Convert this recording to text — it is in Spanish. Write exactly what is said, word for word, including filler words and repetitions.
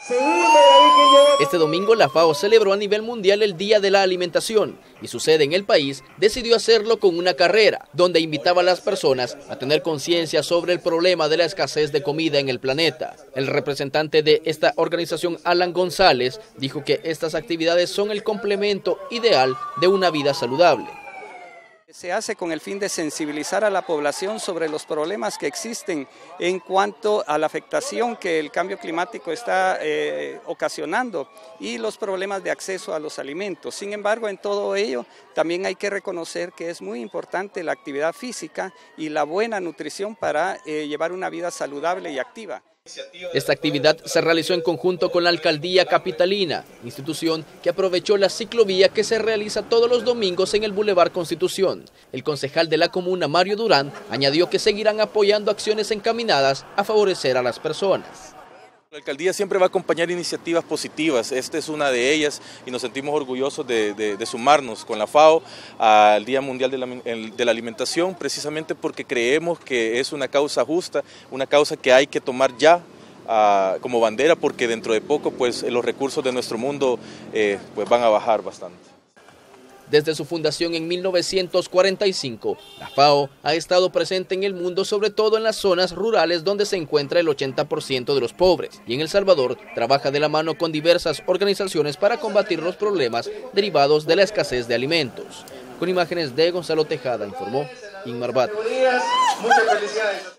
Este domingo la FAO celebró a nivel mundial el Día de la Alimentación y su sede en el país decidió hacerlo con una carrera donde invitaba a las personas a tener conciencia sobre el problema de la escasez de comida en el planeta. El representante de esta organización, Alan González, dijo que estas actividades son el complemento ideal de una vida saludable. Se hace con el fin de sensibilizar a la población sobre los problemas que existen en cuanto a la afectación que el cambio climático está eh, ocasionando y los problemas de acceso a los alimentos. Sin embargo, en todo ello también hay que reconocer que es muy importante la actividad física y la buena nutrición para eh, llevar una vida saludable y activa. Esta actividad se realizó en conjunto con la Alcaldía Capitalina, institución que aprovechó la ciclovía que se realiza todos los domingos en el Boulevard Constitución. El concejal de la comuna, Mario Durán, añadió que seguirán apoyando acciones encaminadas a favorecer a las personas. La alcaldía siempre va a acompañar iniciativas positivas, esta es una de ellas y nos sentimos orgullosos de, de, de sumarnos con la FAO al Día Mundial de la, de la Alimentación, precisamente porque creemos que es una causa justa, una causa que hay que tomar ya uh, como bandera, porque dentro de poco pues, los recursos de nuestro mundo eh, pues, van a bajar bastante. Desde su fundación en mil novecientos cuarenta y cinco, la FAO ha estado presente en el mundo, sobre todo en las zonas rurales donde se encuentra el ochenta por ciento de los pobres. Y en El Salvador trabaja de la mano con diversas organizaciones para combatir los problemas derivados de la escasez de alimentos. Con imágenes de Gonzalo Tejada, informó Inmar Bat.